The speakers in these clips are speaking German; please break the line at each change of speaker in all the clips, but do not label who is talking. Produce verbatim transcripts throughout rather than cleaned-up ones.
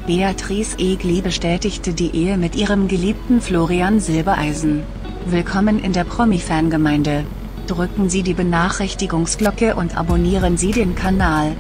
Beatrice Egli bestätigte die Ehe mit ihrem geliebten Florian Silbereisen. Willkommen in der Promi-Fangemeinde. Drücken Sie die Benachrichtigungsglocke und abonnieren Sie den Kanal.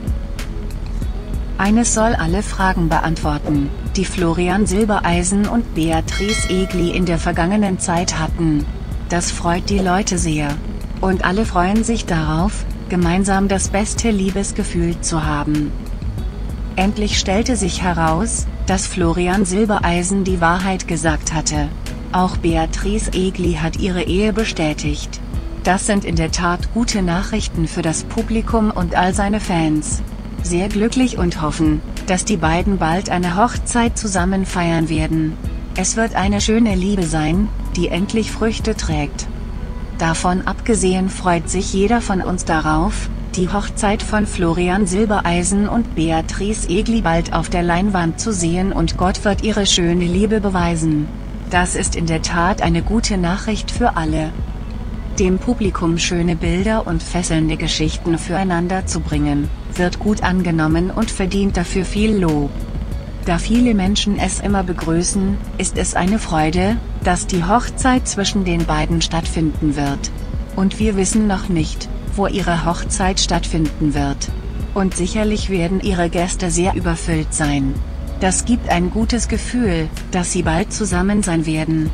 Eines soll alle Fragen beantworten, die Florian Silbereisen und Beatrice Egli in der vergangenen Zeit hatten. Das freut die Leute sehr. Und alle freuen sich darauf, gemeinsam das beste Liebesgefühl zu haben. Endlich stellte sich heraus, dass Florian Silbereisen die Wahrheit gesagt hatte. Auch Beatrice Egli hat ihre Ehe bestätigt. Das sind in der Tat gute Nachrichten für das Publikum und all seine Fans. Sehr glücklich und hoffen, dass die beiden bald eine Hochzeit zusammen feiern werden. Es wird eine schöne Liebe sein, die endlich Früchte trägt. Davon abgesehen freut sich jeder von uns darauf, die Hochzeit von Florian Silbereisen und Beatrice Egli bald auf der Leinwand zu sehen, und Gott wird ihre schöne Liebe beweisen. Das ist in der Tat eine gute Nachricht für alle. Dem Publikum schöne Bilder und fesselnde Geschichten füreinander zu bringen, wird gut angenommen und verdient dafür viel Lob. Da viele Menschen es immer begrüßen, ist es eine Freude, dass die Hochzeit zwischen den beiden stattfinden wird. Und wir wissen noch nicht, wo ihre Hochzeit stattfinden wird. Und sicherlich werden ihre Gäste sehr überfüllt sein. Das gibt ein gutes Gefühl, dass sie bald zusammen sein werden.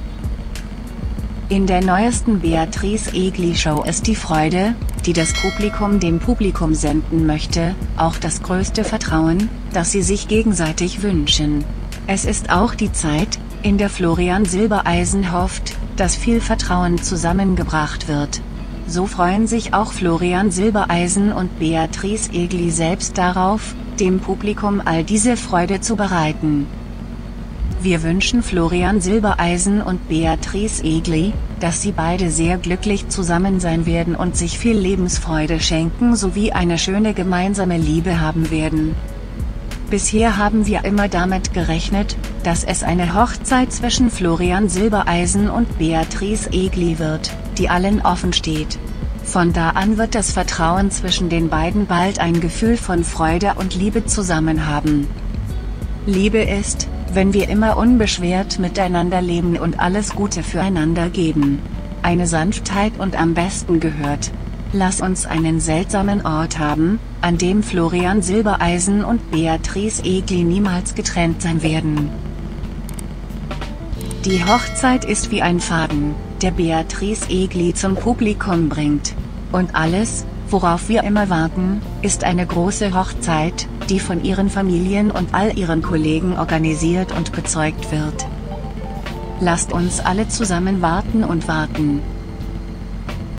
In der neuesten Beatrice Egli Show ist die Freude, die das Publikum dem Publikum senden möchte, auch das größte Vertrauen, das sie sich gegenseitig wünschen. Es ist auch die Zeit, in der Florian Silbereisen hofft, dass viel Vertrauen zusammengebracht wird. So freuen sich auch Florian Silbereisen und Beatrice Egli selbst darauf, dem Publikum all diese Freude zu bereiten. Wir wünschen Florian Silbereisen und Beatrice Egli, dass sie beide sehr glücklich zusammen sein werden und sich viel Lebensfreude schenken sowie eine schöne gemeinsame Liebe haben werden. Bisher haben wir immer damit gerechnet, dass es eine Hochzeit zwischen Florian Silbereisen und Beatrice Egli wird, die allen offen steht. Von da an wird das Vertrauen zwischen den beiden bald ein Gefühl von Freude und Liebe zusammen haben. Liebe ist, wenn wir immer unbeschwert miteinander leben und alles Gute füreinander geben. Eine Sanftheit und am besten gehört. Lass uns einen seltsamen Ort haben, an dem Florian Silbereisen und Beatrice Egli niemals getrennt sein werden. Die Hochzeit ist wie ein Faden, der Beatrice Egli zum Publikum bringt. Und alles, worauf wir immer warten, ist eine große Hochzeit, die von ihren Familien und all ihren Kollegen organisiert und bezeugt wird. Lasst uns alle zusammen warten und warten.